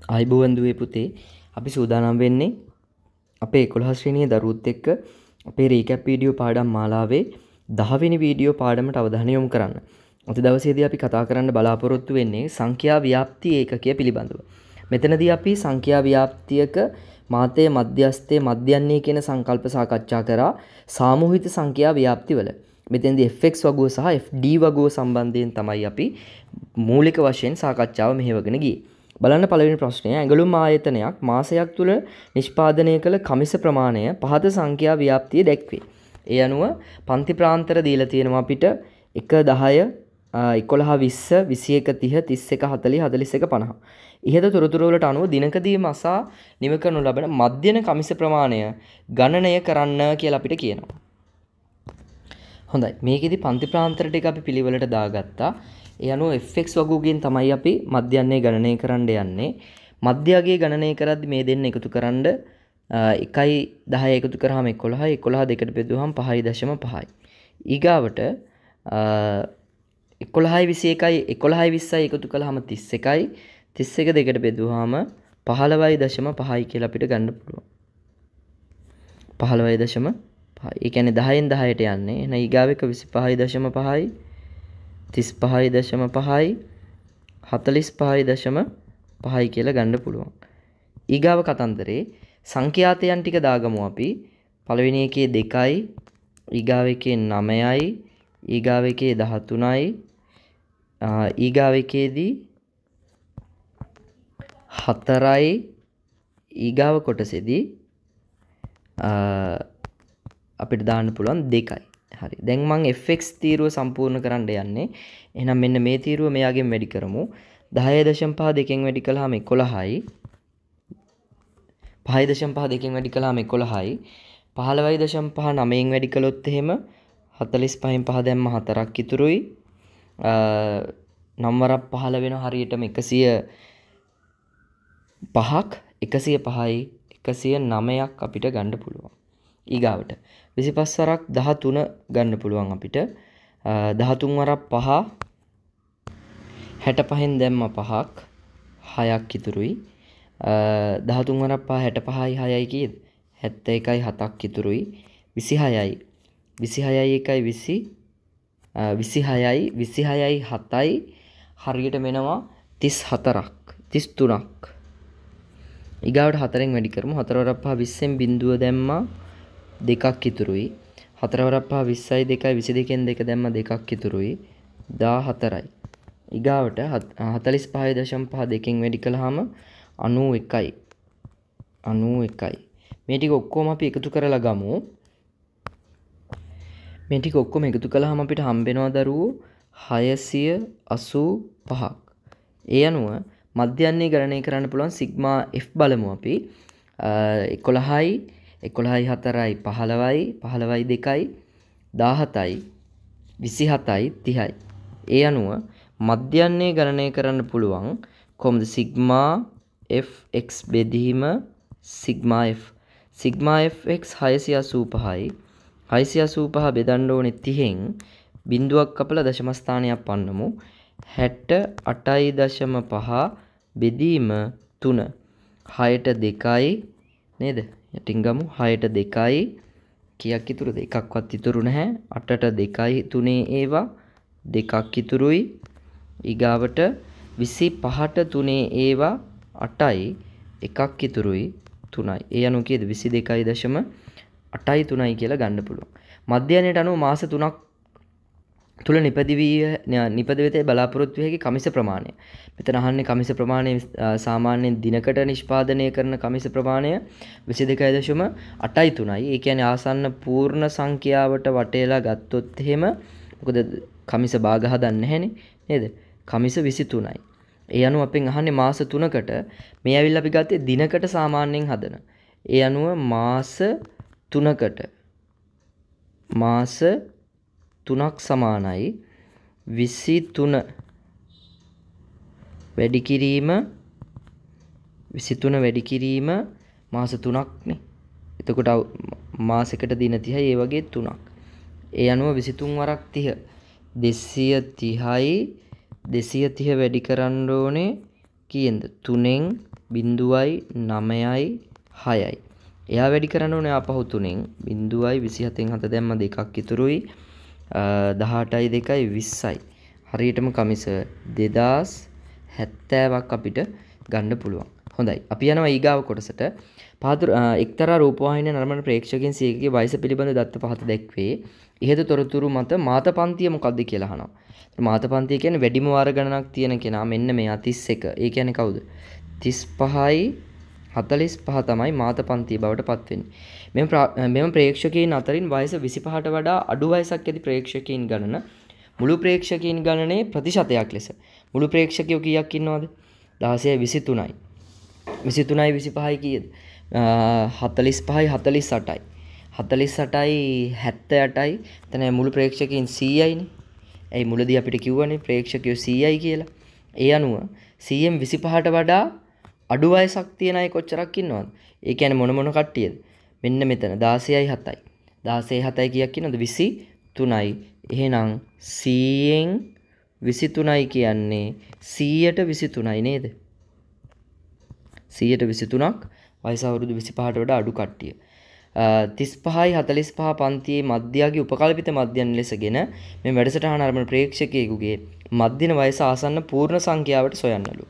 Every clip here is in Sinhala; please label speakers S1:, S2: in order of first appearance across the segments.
S1: ආයිබෝවන් දුවේ පුතේ අපි සූදානම් වෙන්නේ අපේ 11 ශ්‍රේණියේ දරුවොත් එක්ක අපේ රීකැප් වීඩියෝ පාඩම් මාලාවේ 10 වෙනි වීඩියෝ පාඩමට අවධානය යොමු කරන්න. අද දවසේදී අපි කතා කරන්න බලාපොරොත්තු වෙන්නේ සංඛ්‍යා ව්‍යාප්ති ඒකකය පිළිබඳව. මෙතනදී අපි සංඛ්‍යා ව්‍යාප්තියක මාතේ මධ්‍යස්ථයේ මධ්‍යන්නේ කියන සංකල්ප සාකච්ඡා කරා සාමූහික සංඛ්‍යා ව්‍යාප්තිවල. මෙතෙන්දී fx වගුව සහ fd වගුව සම්බන්ධයෙන් තමයි අපි මූලික වශයෙන් සාකච්ඡාව මෙහෙවගෙන ගියේ. බලන්න පළවෙනි ප්‍රශ්නය ඇඟලුම් ආයතනයක් මාසයක් තුල නිෂ්පාදනය කළ කමිස ප්‍රමාණය පහත සංඛ්‍යා ව්‍යාප්තිය දැක්වේ. ඒ අනුව පන්ති ප්‍රාන්තර දීලා තියෙනවා අපිට 1 10 11 20 21 30 31 40 41 50. ඉහත තොරතුරු වලට අනුව දිනකදී මසා නිම කරනු ලබන මධ්‍යන කමිස ප්‍රමාණය ගණනය කරන්න කියලා අපිට කියනවා. හොඳයි මේකෙදි පන්ති ප්‍රාන්තර ටික අපි පිළිවෙලට දාගත්තා. ඒ අනුව fx වගුවකින් තමයි අපි මධ්‍යන්නේ ගණනය කරන්න යන්නේ. මධ්‍යගයේ ගණනය කරද්දී මේ දෙන්න එකතු කරන්න 1යි 10 එකතු කරාම 11යි 11 දෙකට බෙදුවාම 5.5යි. ඊගාවට 11යි 21යි 11යි 20යි එකතු කළාම 31යි 31 දෙකට බෙදුවාම 15.5යි කියලා අපිට ගන්න පුළුවන්. 15.5. ඒ කියන්නේ 10න් 10ට යන්නේ. එහෙනම් ඊගාව එක 25.5යි 35.5යි 45.5යි කියලා ගන්න පුළුවන්. ඊගාව කතන්දරේ සංඛ්‍යාතයන් ටික දාගමු අපි. පළවෙනි එකේ 2යි, ඊගාව එකේ 9යි, ඊගාව එකේ 13යි, ඊගාව එකේදී 4යි, ඊගාව කොටසේදී අපිට දාන්න පුළුවන් 2යි. හරි. දැන් මම fx තීරුව සම්පූර්ණ කරන්න යන්නේ. එහෙනම් මෙන්න මේ තීරුව මෙයාගෙන් වැඩි කරමු. 10.5 දෙකෙන් වැඩි කළාම 11යි. 5.5 දෙකෙන් වැඩි කළාම 11යි. 15.5 9න් වැඩි කළොත් එහෙම 45න් 5 දැම්ම 4ක් ඉතුරුයි. නම් වරක් 15 වෙන හරියටම 105ක් 105යි 109ක් අපිට ගන්න පුළුවන්. ඊගාවට 25 වරක් 13 ගන්න පුළුවන් අපිට. 13 වරක් 5 65න් දැම්ම 5ක් 6ක් ඉතුරුයි. 13 වරක් 5 65යි 6යි කීයද? 71යි 7ක් ඉතුරුයි. 26යි 26යි 1යි 20 26යි 26යි 7යි හරියට වෙනවා 34ක් 33ක්. ඊගාවට 4න් වැඩි කරමු. 4 වරක් 5 20න් බිඳුව දැම්මා 2ක් ඉතුරුයි. 4 වරක් 5 20යි 2යි 22න් 2 දැම්ම 2ක් ඉතුරුයි. 14යි. ඊගාවට 45.5 දෙකෙන් වැඩි කළාම 91යි. 91යි. මේ ටික ඔක්කොම අපි එකතු කරලා ගමු. මේ ටික ඔක්කොම එකතු කළාම අපිට හම්බ වෙනවා දරුවෝ 685ක්. ඒ අනුව මධ්‍යන්නේ ගණනය කරන්න පුළුවන් සිග්මා f බලමු අපි. 11යි 11යි 4යි 15යි 15යි 2යි 17යි 27යි 30යි. ඒ අනුව මධ්‍යන්නේ ගණනය කරන්න පුළුවන් කොහොමද සිග්මා fx බෙදීම සිග්මා f. සිග්මා fx 685යි 685 බෙදන්න ඕනේ 30න් බිඳුවක් කපලා දශම ස්ථානයක් පන්නමු. 68.5 බෙදීම 3 6ට 2යි නේද? යටින් ගමු 6ට 2යි කීයක් ඉතුරුද? එකක්වත් ඉතුරු නැහැ. 8ට 2යි 3 ඒවා දෙකක් ඉතුරුයි. ඊගාවට 25ට 3 ඒවා 8යි එකක් ඉතුරුයි 3යි. ඒ අනුව කීයද? 22.8යි 3යි කියලා ගන්න පුළුවන්. මධ්‍යයනයට අනුව මාස 3ක් තුල නිපදවිතේ බලාපොරොත්තු වෙ හැකි කමිස ප්‍රමාණය. මෙතන අහන්නේ කමිස ප්‍රමාණය සාමාන්‍යයෙන් දිනකට නිෂ්පාදනය කරන කමිස ප්‍රමාණය 22.8යි 3යි. ඒ කියන්නේ ආසන්න පූර්ණ සංඛ්‍යාවට වටේලා ගත්තොත් එහෙම මොකද කමිස භාග හදන්නේ නැහැනේ නේද? කමිස 23යි. ඒ අනුව අපෙන් අහන්නේ මාස 3කට මේ ඇවිල්ලා අපි ගත්තේ දිනකට සාමාන්‍යයෙන් හදන. ඒ අනුව මාස 3කට මාස 3ක් සමානයි 23 වැඩි කිරීම 23 වැඩි කිරීම මාස 3ක් නේ. එතකොට මාසයකට දින 30යි ඒ වගේ 3ක්. ඒ අනුව 23 වරක් 30 230යි 230 වැඩි කරන්න ඕනේ කීයෙන්ද? 3න් 0.9යි 6යි. එයා වැඩි කරන්න ඕනේ ආපහු 3න් 0.27න් 7 දැම්ම 2ක් ඉතුරුයි 18යි 2යි 20යි. හරියටම කමිස 2070ක් අපිට ගන්න පුළුවන්. හොඳයි. අපි යනවා ඊගාව කොටසට. එක්තරා රූපවාහිනිය නරඹන ප්‍රේක්ෂකයන් 100ගේ වයස පිළිබඳ දත්ත පහත දැක්වේ. ඉහත තොරතුරු මත මාතපන්තිය මොකක්ද කියලා අහනවා. මාතපන්තිය කියන්නේ වැඩිම වාර ගණනක් තියෙන කෙනා මෙන්න මෙයා 31. ඒ කියන්නේ කවුද? 35යි 45 තමයි මාතපන්තිය බවට පත් වෙන්නේ. මෙම ප්‍රේක්ෂකයන් අතරින් වයස 25ට වඩා අඩු වයසක් ඇති ප්‍රේක්ෂකයන් ගණන මුළු ප්‍රේක්ෂකයන් ගණනේ ප්‍රතිශතයක් ලෙස. මුළු ප්‍රේක්ෂකයෝ කීයක් ඉන්නවද? 16යි 23යි. 23යි 25යි කීයද? 45යි 48යි. 48යි 78යි. එතන මුළු ප්‍රේක්ෂකයන් 100යිනේ. ඒ මුලදී අපිට කිව්වනේ ප්‍රේක්ෂකයෝ 100යි කියලා. ඒ අනුව 100න් 25ට වඩා අඩු වයසක් තියෙන අය කොච්චරක් ඉන්නවද? ඒ කියන්නේ මොන කට්ටියද? මෙන්න මෙතන 16යි 7යි. 16යි 7යි කීයක් ඉන්නවද? 23යි. එහෙනම් 100න් 23යි කියන්නේ 100ට 23යි නේද? 100ට 23ක් වයස අවුරුදු 25ට වඩා අඩු කට්ටිය. 35යි 45 පන්තියේ මධ්‍යයාගේ උපකල්පිත මධ්‍යයන් ලෙසගෙන මේ වැඩසටහන ආරම්භන ප්‍රේක්ෂකයෙකුගේ මධ්‍යන වයස ආසන්න පූර්ණ සංඛ්‍යාවට සොයන්නලු.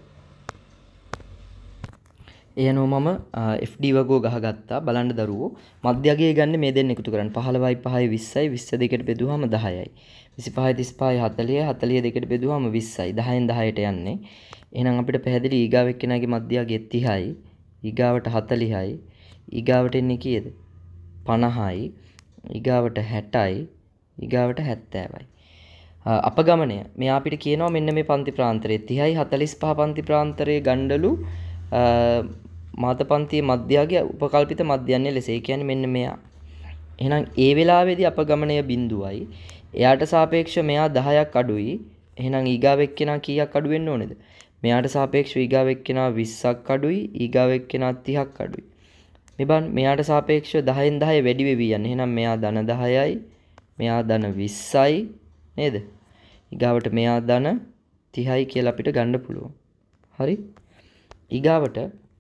S1: එයනෝ මම FD වගෝ ගහගත්තා. බලන්න දරුවෝ මධ්‍යයාගේ ගන්න මේ දෙන්න එකතු කරන්න. 15යි 5යි 20යි 20 දෙකට බෙදුවාම 10යි. 25යි 35යි 40යි 40 දෙකට බෙදුවාම 20යි. 10න් 10ට යන්නේ. එහෙනම් අපිට පැහැදිලි ඊගාව එක්කෙනාගේ මධ්‍යයාගේ 30යි. ඊගාවට 40යි. ඊගාවට එන්නේ කීයද? 50යි. ඊගාවට 60යි. ඊගාවට 70යි. අපගමනය මෙයා අපිට කියනවා මෙන්න මේ පන්ති ප්‍රාන්තරයේ 30යි 45 පන්ති ප්‍රාන්තරයේ ගණ්ඩලු මාතපන්තියේ මධ්‍යයාගේ උපකල්පිත මධ්‍යයන්ය ලෙස. ඒ කියන්නේ මෙන්න මෙයා. එහෙනම් ඒ වෙලාවේදී අපගමනය බිඳුවයි. එයාට සාපේක්ෂව මෙයා 10ක් අඩුයි. එහෙනම් ඊගාව එක්කෙනා කීයක් අඩු වෙන්න ඕනේද? මෙයාට සාපේක්ෂව ඊගාව එක්කෙනා 20ක් අඩුයි. ඊගාව එක්කෙනා 30ක් අඩුයි. මෙබන් මෙයාට සාපේක්ෂව 10න් 10 වැඩි වෙවි යන්නේ. එහෙනම් මෙයා ධන 10යි. මෙයා ධන 20යි නේද? ඊගාවට මෙයා ධන 30යි කියලා අපිට ගන්න පුළුවන්. හරි? ඊගාවට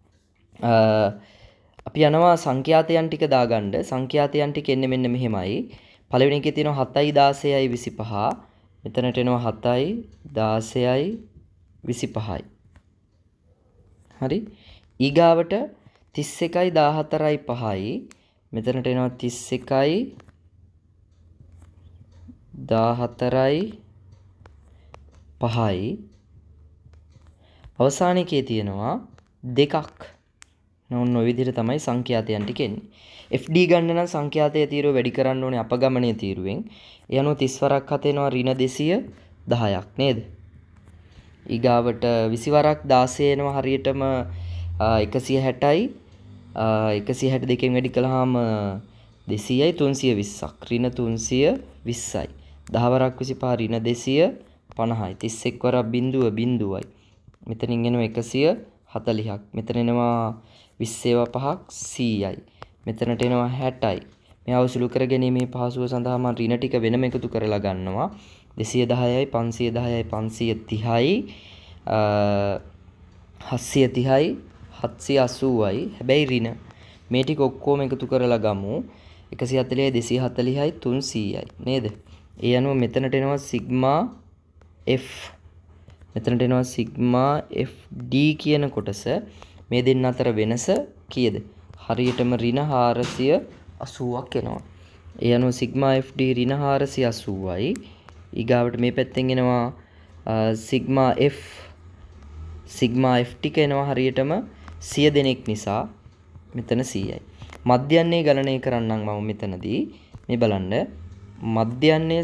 S1: අපි යනවා සංඛ්‍යාතයන් ටික දාගන්න. සංඛ්‍යාතයන් ටික එන්නේ මෙන්න මෙහෙමයි. පළවෙනි එකේ තියෙනවා 7යි 16යි 25. මෙතනට එනවා 7යි 16යි 25යි. හරි? ඊගාවට 31යි 14යි 5යි. මෙතනට එනවා 31යි 14යි 5යි. අවසානයේ තියෙනවා 2ක්. නෝන ඔය විදිහට තමයි සංඛ්‍යාතයන් ටික එන්නේ. FD ගන්න නම් සංඛ්‍යාතයේ තීරුව වැඩි කරන්න ඕනේ අපගමනයේ තීරුවෙන්. ඒ අනුව 30 වරක් 7 එනවා ඍණ 210ක් නේද? ඊගාවට 20 වරක් 16 එනවා හරියටම 160යි. 162කින් වැඩි කළාම 200යි 320ක්. ඍණ 320යි. 10 වරක් 25 ඍණ 250යි. 31 වරක් බිඳුව බිඳුවයි. මෙතනින් එනවා 140ක්. මෙතන එනවා 20 5ක් 100යි. මෙතනට එනවා 60යි. මේ අවසුලු කර ගැනීමේ පහසුව සඳහා මම ඍණ ටික වෙනම එකතු කරලා ගන්නවා. 210යි 510යි 530යි 730යි 780යි. හැබැයි ඍණ මේ ටික ඔක්කොම එකතු කරලා ගමු. 140යි 240යි 300යි නේද? ඒ අනුව මෙතනට එනවා සිග්මා F. මෙතනට එනවා සිග්මා FD කියන කොටස. මේ දෙන්න අතර වෙනස කීයද? හරියටම ඍණ 480ක් එනවා. ඒ අනුව සිග්මා FD ඍණ 480යි. ඊගාවට මේ පැත්තෙන් එනවා සිග්මා F. සිග්මා F ටික එනවා හරියටම 100 දෙනෙක් නිසා මෙතන 100යි. මධ්‍යන්නේ ගණනය කරන්නම් මම මෙතනදී. මේ බලන්න මධ්‍යන්නේ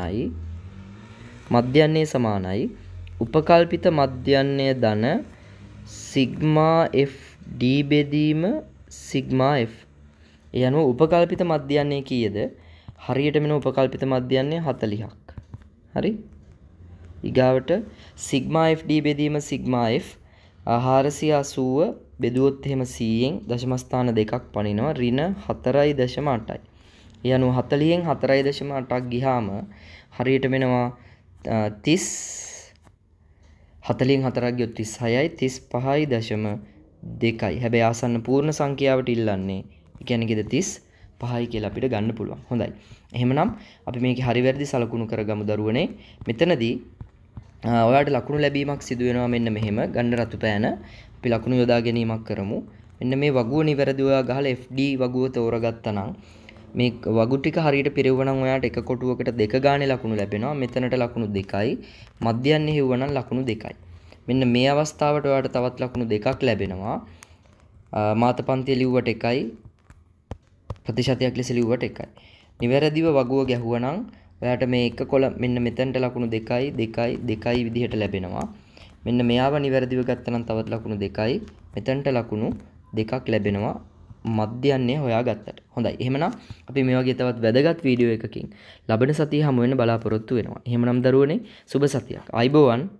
S1: සමානයි උපකල්පිත මධ්‍යන්නේ ධන සිග්මා FD බෙදීම සිග්මා F. ඒ අනුව උපකල්පිත මධ්‍යන්නේ කීයද? හරියට මෙන්න උපකල්පිත මධ්‍යන්නේ 40ක්. හරි? ඊගාවට සිග්මා FD බෙදීම සිග්මා F 480 බෙදුවොත් එහෙම 100න් දශම ස්ථාන දෙකක් පනිනවා ඍණ 4.8යි. ඒ අනුව 40න් 4.8ක් ගියාම හරියට වෙනවා 30 40න් 4ක් ගියොත් 36යි 35.2 2යි. හැබැයි ආසන්න පූර්ණ සංඛ්‍යාවට ඉල්ලන්නේ. ඒ කියන්නේ ගෙද 35යි කියලා අපිට ගන්න පුළුවන්. හොඳයි. එහෙමනම් අපි මේකේ හරි වැරදි සලකුණු කරගමු දරුවනේ. මෙතනදී ඔයාලට ලකුණු ලැබීමක් සිදු වෙනවා මෙන්න මෙහෙම. ගන්න රතු පෑන අපි ලකුණු යොදා ගැනීමක් කරමු. මෙන්න මේ වගුව නිවැරදිව ඔයා ගහලා FD වගුව තෝරගත්තා නම් මේ වගු ටික හරියට පිරෙවුවා නම් ඔයාට එක කොටුවකට 2 ගානේ ලකුණු ලැබෙනවා. මෙතනට ලකුණු 2යි. මධ්‍යයන්නේ හෙව්වා නම් ලකුණු 2යි. මෙන්න මේ අවස්ථාවට ඔයාට තවත් ලකුණු 2ක් ලැබෙනවා. මාතපන්තිය ලිව්වට 1යි. ප්‍රතිශතයක් ලෙස ලිව්වට 1යි. නිවැරදිව වගුව ගැහුවා නම් ඔයාට මේ එක කොළ මෙන්න මෙතනට ලකුණු 2යි 2යි 2යි විදිහට ලැබෙනවා. මෙන්න මෙයාව නිවැරදිව ගත්තා නම් තවත් ලකුණු 2යි. මෙතනට ලකුණු 2ක් ලැබෙනවා. මධ්‍යයන්නේ හොයාගත්තට. හොඳයි. එහෙමනම් අපි මේ වගේ තවත් වැදගත් වීඩියෝ එකකින් ලබන සතියේ හමු වෙන්න බලාපොරොත්තු වෙනවා. එහෙමනම් දරුවනේ සුබ සතියක්. ආයිබෝවන්.